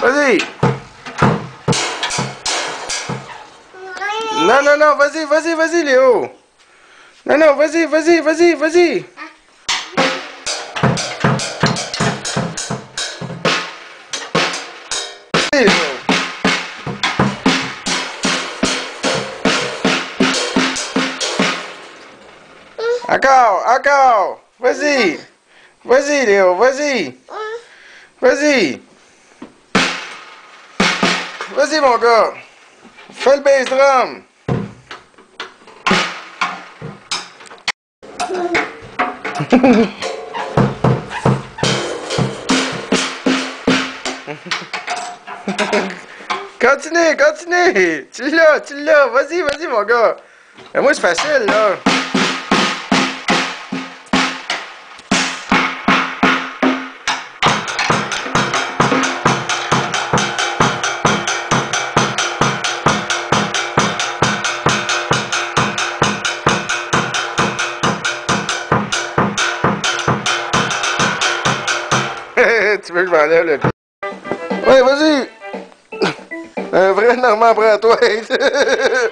Vas-y. Non, non, non, vas-y, vas-y, vas-y, Léo. Non, non, vas-y, vas-y, vas-y, vas-y. Vas-y, Léo. Encore, encore. Vas-y. Vas-y, Léo, vas-y. Vas-y. Vas-y, mon gars. Fais le bass drum. Continue, continue. Tu l'as. Vas-y, vas-y, mon gars. Mais moi, c'est facile, là. Tu veux que je m'enlève le pied? Ouais, vas-y! Un vrai Normand prends-toi!